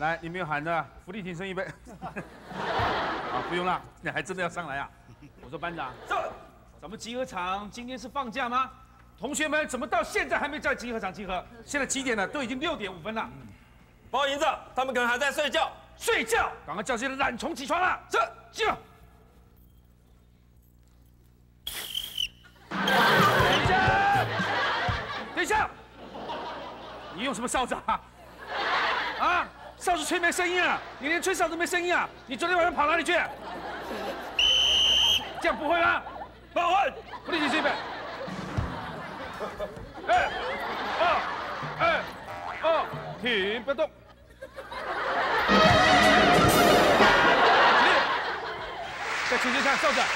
来，你没有喊的，伏地挺身预备。啊，不用了，你还真的要上来啊？我说班长，咱们集合场今天是放假吗？同学们怎么到现在还没在集合场集合？现在几点了？都已经6点5分了。 报告营长，他们可能还在睡觉。 睡觉，赶快叫这些懒虫起床了。这，集合。等一下，等一下，你用什么哨子啊？啊，哨子吹没声音啊！你连吹哨子没声音啊！你昨天晚上跑哪里去？这样不会吗？报换，不立即这边。1、2、1、2，停，不要动。在前线上哨子。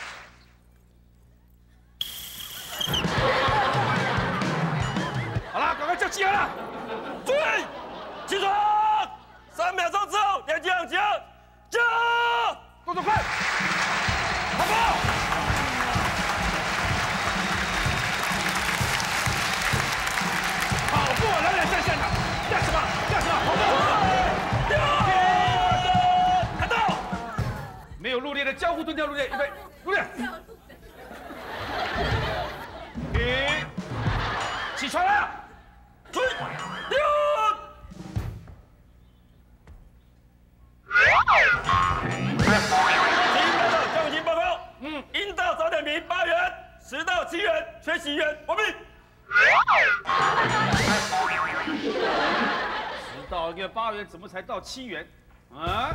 好了，赶快叫集合了。 注意，起床！3秒钟之后，两枪，加！ 动作快，跑步。跑步，懒懒散散的，干什么？干什么？跑步。看到？没有入列的交互蹲跳入列，预备，入列。停，起床了。 追，向营报告。应到早点名8元，迟到7元，缺席1元，完毕。 迟到一个8元，怎么才到7元？啊？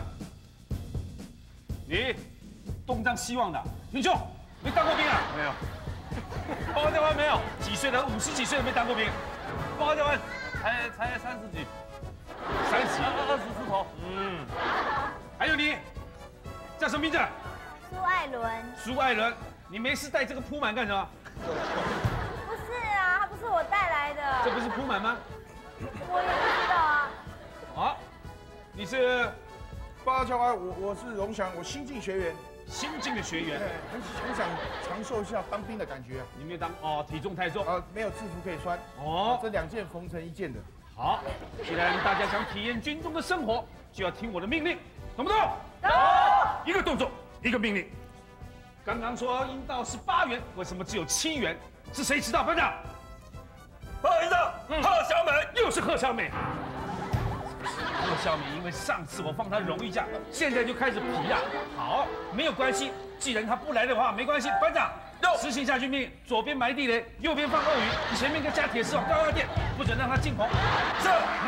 你东张西望的，英雄，没当过兵啊？ 没有。 报告教官没有，几岁了？50几岁了没当过兵？报告教官， 才30几 ，30，20出头。还有你，叫什么名字？ 苏艾伦。 苏艾伦，你没事带这个铺满干什么？ 不是啊，他不是我带来的。 这不是铺满吗？ 我也不知道啊。 啊，你是报告教官，我是荣祥，我新进学员， 新进的学员， 很想尝受一下当兵的感觉。 你没有当哦，体重太重。 没有制服可以穿。 哦， 这2件缝成1件的。 好，既然大家想体验军中的生活，就要听我的命令，懂不懂？ 懂。 一个动作，一个命令。刚刚说应到是8元，为什么只有7元？是谁迟到？班长。 报告营长，贺小美又是贺小美。贺小美因为上次我放她荣誉假，现在就开始皮了。好，没有关系，既然她不来的话，没关系。班长，执行下去命令：左边埋地雷，右边放鳄鱼，前面再加铁丝网、高压电，不准让她进棚。是。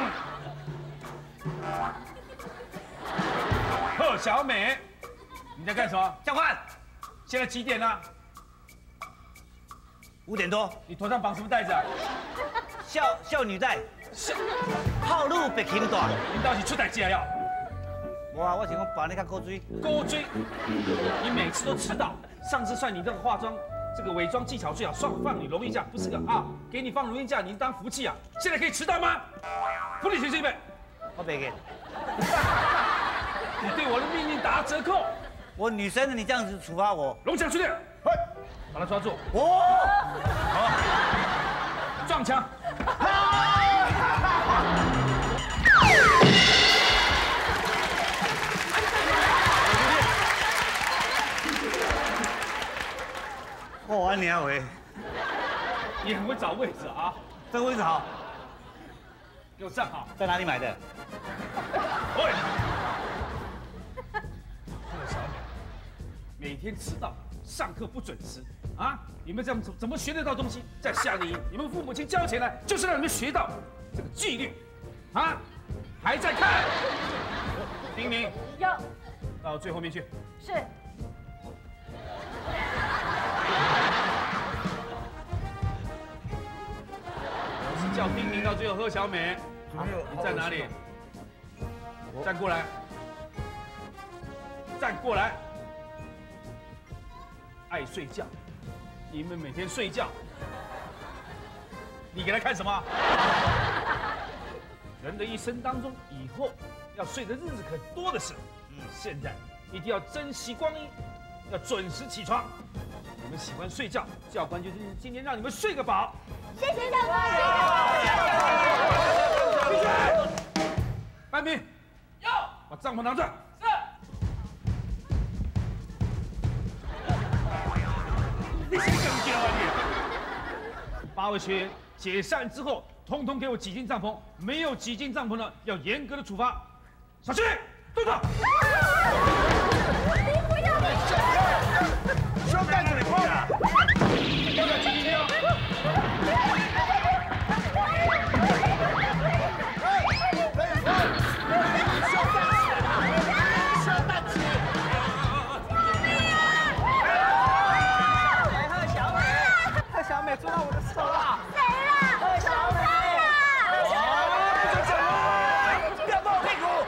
贺小美，你在干什么？ 教官， 现在几点了 5点多， 你头上绑什么带子啊？ 少女带，套路别轻大。 你到底出代志啊要？ 我想讲把你看勾追。 勾追，你每次都迟到。上次算你这个化妆，这个伪装技巧最好，放你荣誉假，不是个啊，给你放荣誉假，你当福气啊。现在可以迟到吗？福利学这边， 我别给。 你对我的命令打折扣。 我女生的，你这样子处罚我。 龙翔训练，把他抓住。好，撞墙。 我你回， 你很会找位置啊！ 这个位置好， 给我站好。 在哪里买的？ 喂，这个小美，每天迟到，上课不准时啊！你们这样怎么学得到东西？在夏令营，你们父母亲交钱来，就是让你们学到这个纪律啊！还在看？丁宁有。 到最后面去。 是。 叫丁宁到最后贺小美，你在哪里？站过来，站过来。爱睡觉，你们每天睡觉，你给他看什么？人的一生当中，以后要睡的日子可多的是。现在一定要珍惜光阴，要准时起床。你们喜欢睡觉，教官就是今天让你们睡个饱。 谢谢教官，谢谢。 闭嘴！班兵， 帐篷拿着。是。你是更刁啊你！8位学员解散之后，通通给我挤进帐篷，没有挤进帐篷的，要严格的处罚。小心，队长。 你不要！ 兄干子，你跑啊！ 不要挤进去哦。 小美抓到我的手了！ 谁啦？ 贺小美！不要抱我屁股！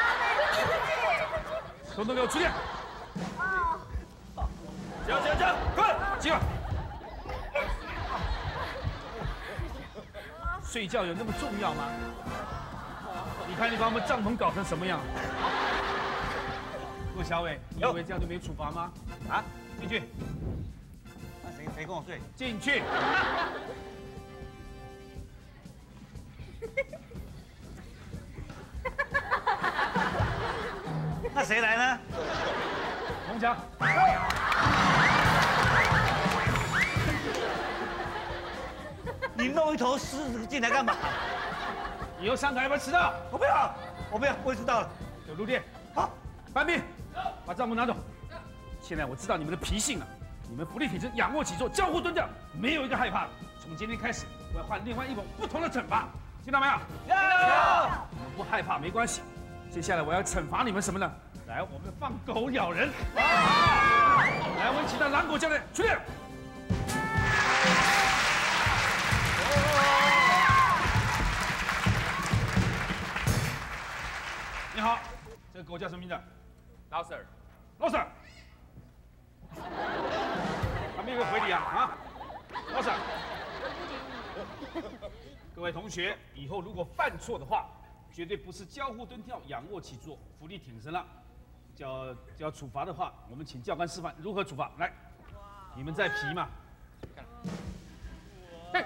统统给我出列！ 行，快！ 集合！睡觉有那么重要吗？你看你把我们帐篷搞成什么样？陆小伟，你以为这样就没处罚吗？啊，进去。 那谁跟我睡？ 进去。 那谁来呢？ 洪强。 你弄一头狮子进来干嘛？ 以后上台要不要迟到？ 我不要，我知道了。 有入列。 好， 班兵，把帐篷拿走。现在我知道你们的脾性了，你们伏地挺身、仰卧起坐、交互蹲跳，没有一个害怕的。从今天开始，我要换另外一种不同的惩罚，听到没有？ 有。 你们不害怕没关系。接下来我要惩罚你们什么呢？来，我们放狗咬人。来，我们请到狼狗教练出列。你好，这个狗叫什么名字？ 老 Sir， 老 Sir。还没有个回礼啊啊！老 Sir。各位同学，以后如果犯错的话，绝对不是交互蹲跳、仰卧起坐、伏地挺身了。要处罚的话，我们请教官示范如何处罚。来，你们在皮嘛？嘿。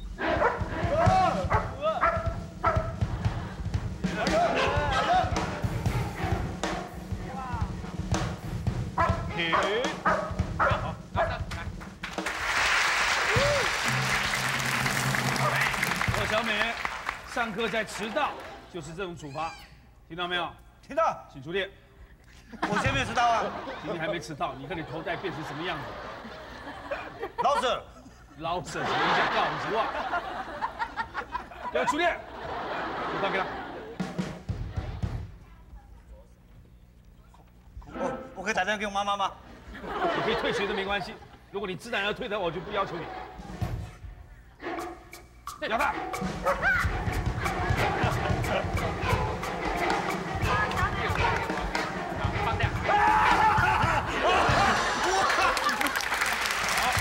停。好，来。小美，上课再迟到就是这种处罚，听到没有？ 听到， 请出列。 我先没有知道啊。 今天还没迟到，你看你头戴变成什么样子？ 老师， 老师，我想告诉啊！要出列，手套给他。 我可以打电话给我妈妈吗？ 你可以退学都没关系，如果你自然而退的，我就不要求你。咬他！放掉。好，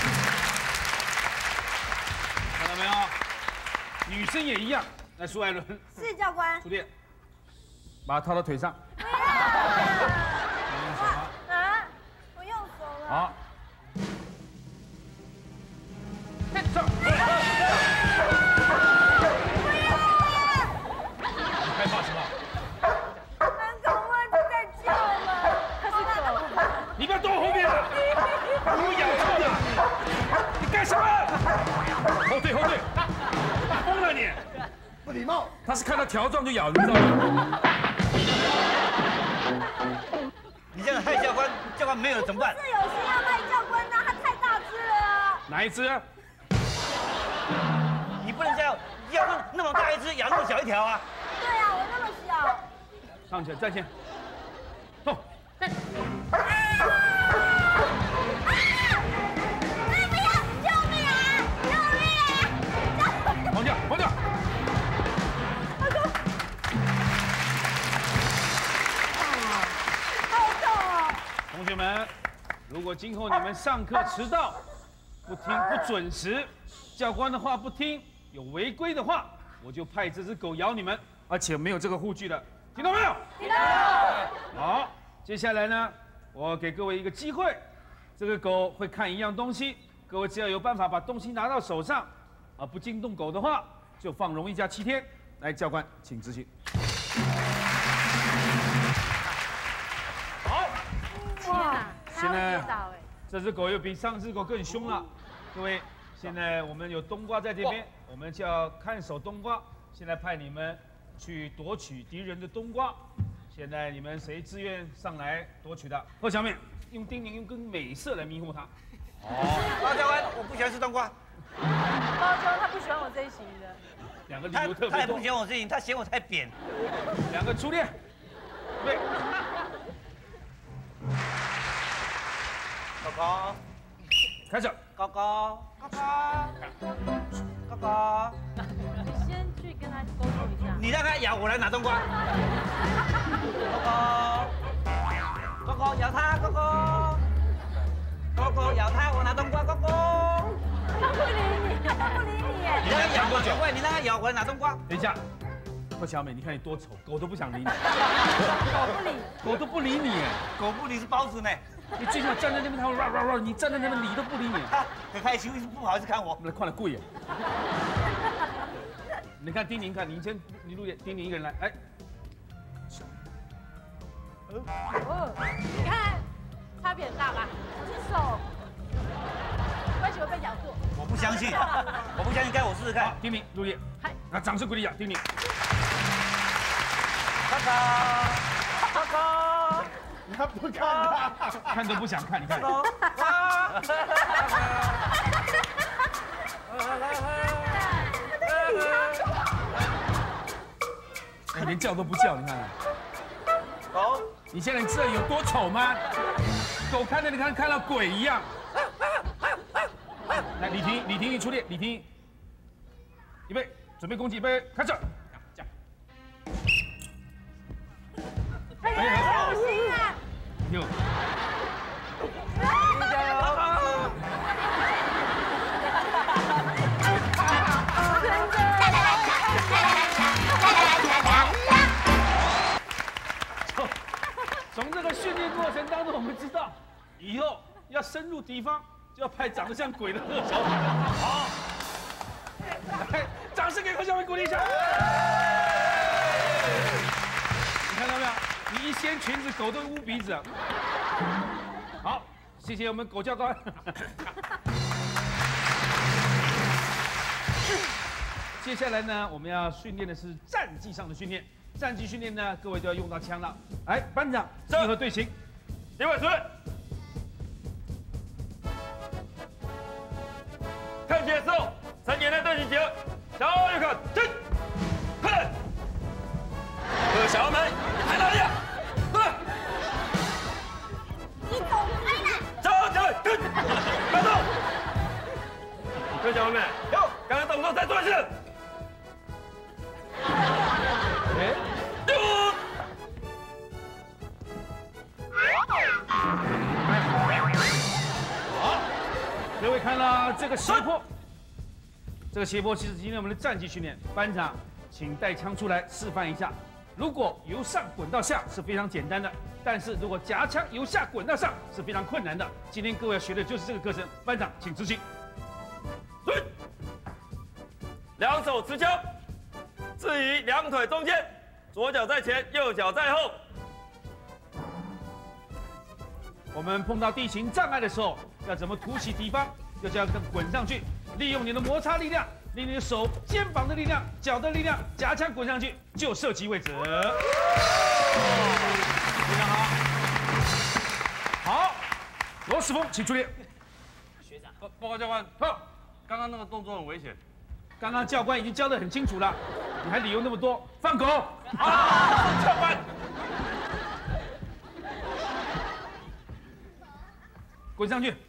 看到没有？女生也一样。来，苏艾伦。 是教官。 出列，把它套到腿上。 啊！我用手了。 好。上。你害怕什么？ 门口忘记在叫了。它是狗。 你不要躲我后面啊！你会咬错的。你干什么？后退，后退！疯了你！ 不礼貌。 他是看到条状就咬，你知道吗？ 你这样害教官没有了怎么办？ 是有心要害教官呐，他太大只了啊。 哪一只？ 你不能这样，要那么大一只，养那么小一条啊！ 对啊，我那么小。 上去，站起，走。 不要！救命啊！救命啊！ 放掉，放掉。 好痛哦！ 同学们，如果今后你们上课迟到、不准时，教官的话不听，有违规的话，我就派这只狗咬你们，而且没有这个护具的，听到没有？ 听到。 好，接下来呢，我给各位一个机会，这个狗会看一样东西，各位只要有办法把东西拿到手上，而不惊动狗的话，就放容役假7天。来，教官，请执行。 呢，这只狗又比上只狗更凶了。各位，现在我们有冬瓜在这边，我们就要看守冬瓜。现在派你们去夺取敌人的冬瓜。现在你们谁自愿上来夺取的？贺小美用丁宁用根美色来迷惑他。 包教官，我不喜欢吃冬瓜。 包教他不喜欢我这一型的。 两个理由特别多。 他也不喜欢我这型，他嫌我太扁。 两个初恋，对。 狗狗， 开始。 狗狗，狗狗，狗狗。 你先去跟他沟通一下。 你让他咬，我来拿冬瓜。狗狗，狗狗咬他，狗狗，狗狗咬他，我拿冬瓜，狗狗。 他不理你，他不理你耶。 你让他咬多久？你让他咬，我来拿冬瓜。 等一下，贺小美，你看你多丑，狗都不想理你。 狗不理， 狗都不理你， 狗不理是包子呢。 你最起码站在那边，它会哇哇哇，你站在那边理都不理你。 他很害羞，不好意思看我。 我们来看了贵耶。你看丁宁，看你先，你录丁宁一个人来，哎。 你看差别很大吧？只手，关系会被咬住。 我不相信，我不相信，该我试试看。 丁宁，录音。 嗨， 那掌声鼓励一下丁宁。 哥哥，哥哥。 他不看他， 看都不想看，你看。哎，连叫都不叫，你看。 狗， 你现在知道有多丑吗？狗看着你看到鬼一样。来，李婷，你出列，李婷，预备，准备攻击，预备，开始。 哎呀，不行啊！ 有。 加油！ 从这个训练过程当中，我们知道以后要深入敌方，就要派长得像鬼的贺小美。好，来，掌声给贺小美鼓励一下。你看到没有？你一掀裙子，狗都捂鼻子。好，谢谢我们狗教官。接下来呢，我们要训练的是战技上的训练。战技训练呢，各位都要用到枪了。来，班长集合队形， 另外准备，看节奏，3点内队形集合，小右看，进，快！贺小美，你拍哪里啊？对， 你走开了！ 站起来，跟，别动！贺小美，有，刚刚动作再做一次。 哎，好，各位看了这个斜坡，这个斜坡其实今天我们的战技训练，班长请带枪出来示范一下。如果由上滚到下是非常简单的，但是如果夹枪由下滚到上是非常困难的。今天各位要学的就是这个课程，班长请执行。 对，两手持枪，置于两腿中间，左脚在前，右脚在后。 我们碰到地形障碍的时候，要怎么突袭敌方？要这样滚上去，利用你的摩擦力量，利用你的手、肩膀的力量、脚的力量，夹枪滚上去，就射击为止。非常好。好，罗世峰，请出列。 学长， 报告教官，好，刚刚那个动作很危险。 刚刚教官已经教得很清楚了，你还理由那么多？放狗！ 啊，教官， 滚上去！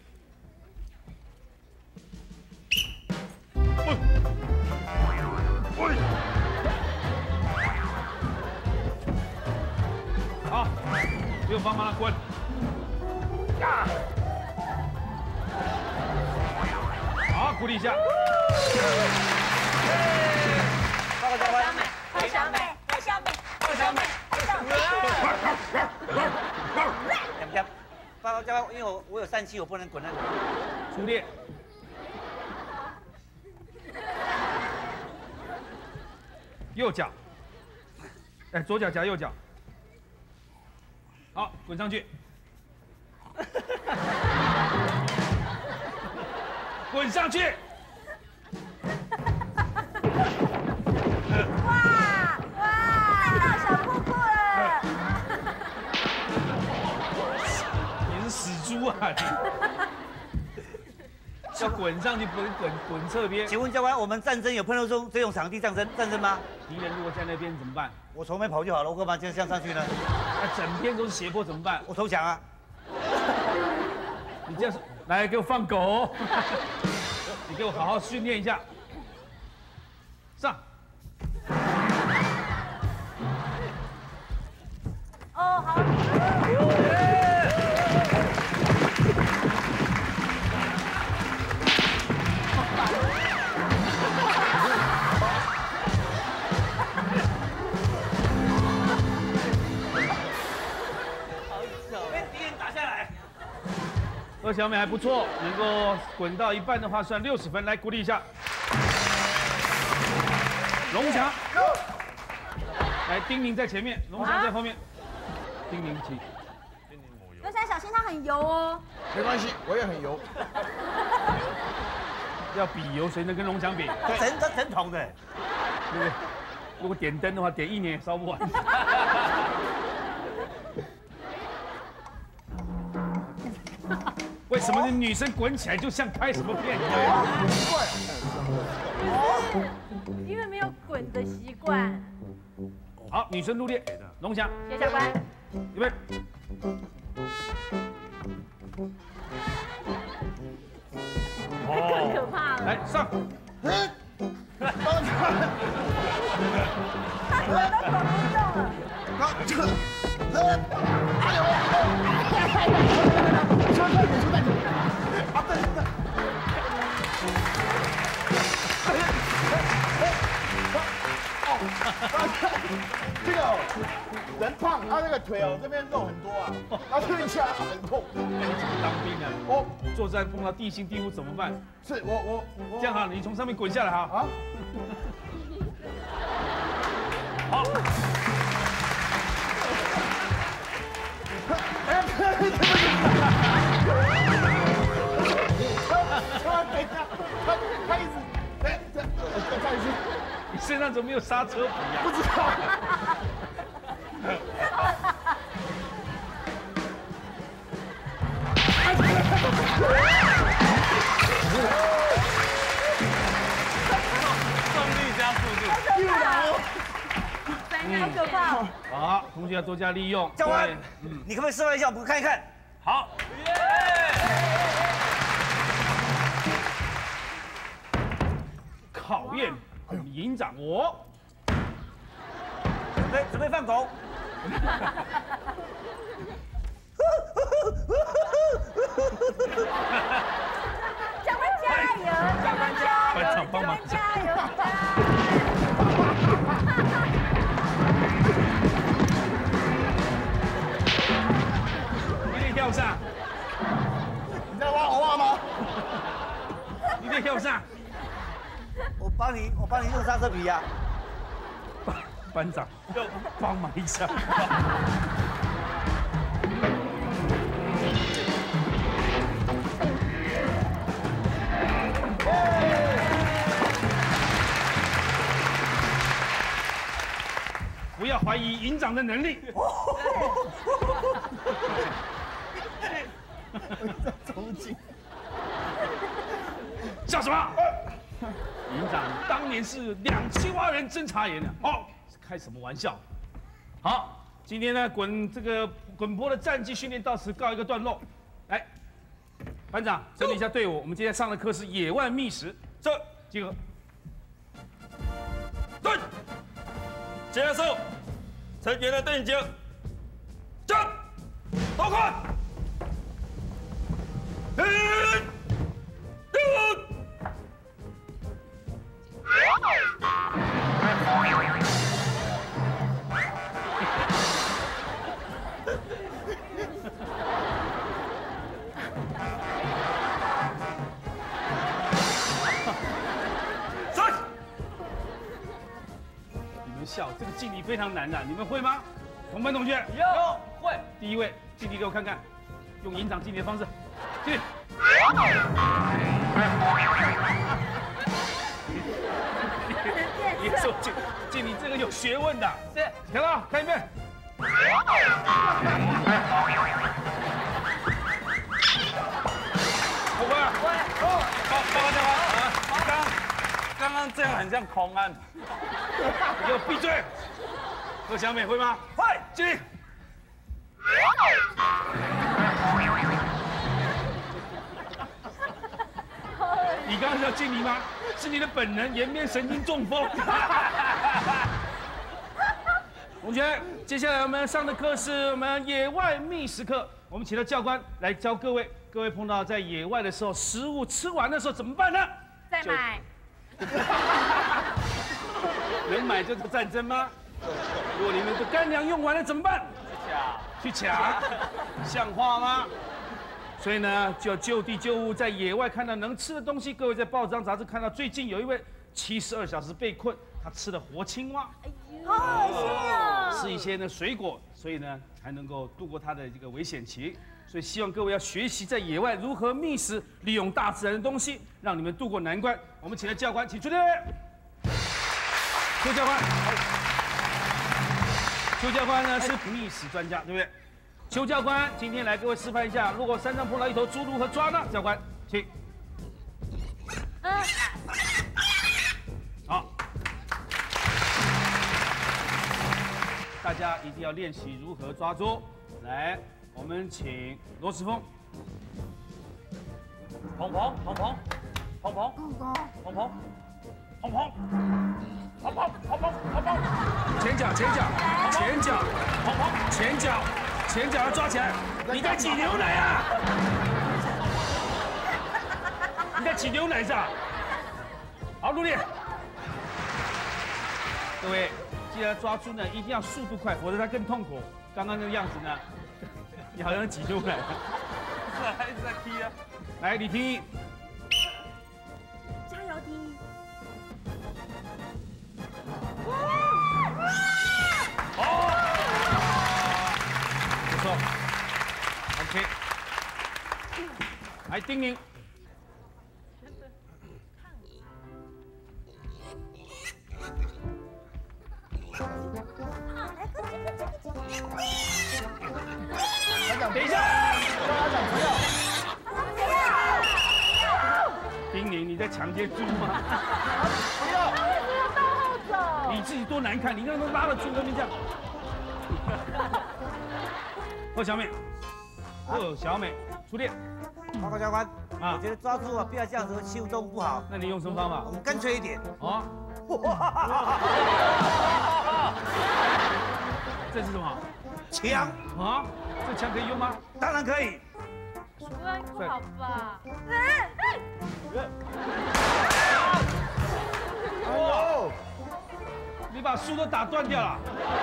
好，不用帮忙了，滚！好，鼓励一下。 报告教官。 贺小美，贺小美， 贺小美，报告教官，因为我有疝气，我不能滚那里。 出列。右脚，哎，左脚夹右脚。好，滚上去。 滚上去！ 哇！看到小瀑布了。 你是死猪啊！要滚上去，不能滚侧边。 请问教官，我们战争有碰到这种场地战争吗？ 敌人如果在那边怎么办？ 我从那边跑就好了，我干嘛这样上去呢？ 那整片都是斜坡怎么办？ 我投降啊！ 你这样来给我放狗，你给我好好训练一下。上。 哦，好。 二小美还不错，能够滚到一半的话算60分，来鼓励一下。龙翔，来丁宁在前面，龙翔在后面。丁宁请。 龙翔小心，他很油哦。 没关系，我也很油。 要比油，谁能跟龙翔比？ 整桶的。 对不对？如果点灯的话，点1年也烧不完。为什么女生滚起来就像拍什么片一样？ 奇怪。 因为没有滚的习惯。 好，女生入列，龙翔， 谢教官。 预备。 更可怕了。 来上。 他滚都滚不动了。 这个人胖，他那个腿哦这边肉很多啊，他这边掐很痛。 那你怎么当兵呢？ 哦， 作战碰到地形地物怎么办？ 是我这样好，你从上面滚下来哈。 啊。 好。 他一直再一次， 你身上怎么没有刹车皮啊？ 不知道。 重力加速度， 好可怕。 好，同学要多加利用。 教官，你可不可以示范一下，我们看一看？ 好。考验营长我。 准备放狗。 教官加油！教官加油！ 班长帮忙加油！ 你得跳上。 你在挖我挖吗？ 你得跳上。 我帮你用刹车皮呀。 班长，要帮忙一下。不要怀疑营长的能力。 重庆。 叫什么？营长当年是2青蛙人侦察员的。哦，开什么玩笑？好，今天呢滚坡的战绩训练到此告一个段落。来，班长整理一下队伍，我们今天上的课是野外觅食。这集合。 对，接受成员的队形，站，投快， 笑，这个敬礼非常难的，你们会吗？同班同学有会。 第一位敬礼给我看看。 用营长敬礼的方式，敬礼。你说敬礼这个有学问的， 是。 看到，看一遍。过关。报告教官啊，刚刚这样很像狂案。你给我闭嘴！贺小美会吗？ 会。 敬礼。你刚刚是要敬礼吗？是你的本能，颜面神经中风。同学，接下来我们上的课是我们野外觅食课，我们请到教官来教各位。各位碰到在野外的时候，食物吃完的时候怎么办呢？ 再买。 能买就是战争吗？如果你们的干粮用完了怎么办？去抢，像话吗？所以呢，就要就地就物，在野外看到能吃的东西。各位在报章杂志看到，最近有一位72小时被困，他吃了活青蛙， 好恶心啊！ 吃一些呢水果，所以呢才能够度过他的这个危险期。所以希望各位要学习在野外如何觅食，利用大自然的东西，让你们度过难关。我们请来教官，请出列。邱教官，邱教官呢是觅食专家，对不对？邱教官今天来各位示范一下，如果山上碰到一头猪，如何抓呢？教官，请。好，大家一定要练习如何抓猪。来，我们请罗时峰。 鹏鹏，鹏鹏，鹏鹏，鹏鹏，鹏鹏，鹏鹏，鹏鹏，鹏鹏， 前脚，前脚，前脚， 鹏鹏， 前脚，前脚要抓起来。你在挤牛奶啊？你在挤牛奶是吧？好，努力。各位，记得抓猪呢，一定要速度快，否则它更痛苦。刚刚那个样子呢，你好像挤牛奶。 是还一直在踢啊。 来，你听。 加油踢！ 不错 ，OK。来，叮咛。等一下，叮咛，你在强奸猪吗？ 不要到后走。 你自己多难看，你刚刚拉了猪后面这样。贺小美，贺小美，出列。 报告教官， 啊我觉得抓猪啊，不要这样子，会欺负动物不好。 那你用什么方法我？们干脆一点。 啊？这是什么？ 枪啊？这枪可以用吗？ 当然可以。 哥，不好吧？ 哎呦， 你把树都打断掉了。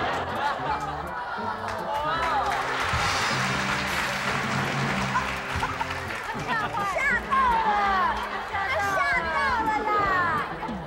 吓到了，吓到了啦！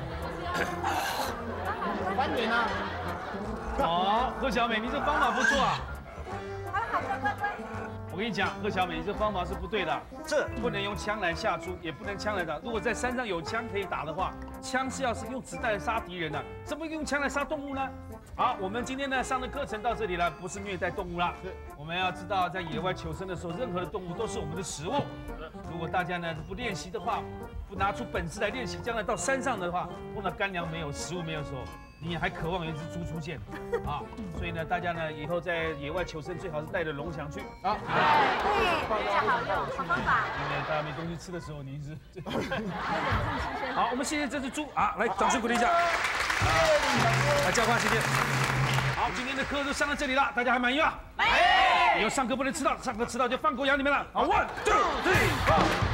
翻脸啊！ 好，贺小美，你这方法不错啊。 好，乖。 我跟你讲，贺小美，你这方法是不对的。 这不能用枪来吓猪，也不能枪来打。如果在山上有枪可以打的话，枪是要是用子弹杀敌人的，怎么用枪来杀动物呢？好，我们今天呢上的课程到这里了，不是虐待动物啦。我们要知道，在野外求生的时候，任何的动物都是我们的食物。如果大家呢不练习的话，不拿出本事来练习，将来到山上的话，碰到干粮没有、食物没有的时候，你还渴望有一只猪出现啊！所以呢，大家呢以后在野外求生，最好是带着龙翔去啊。 对，非常好用，好方法。 因为大家没东西吃的时候，你是好，我们谢谢这只猪啊，来，掌声鼓励一下。来，教官，谢谢。好，今天的课就上到这里了，大家还满意吗？满意。以后上课不能迟到，上课迟到就放狗咬你们了。好，1、2、3、4。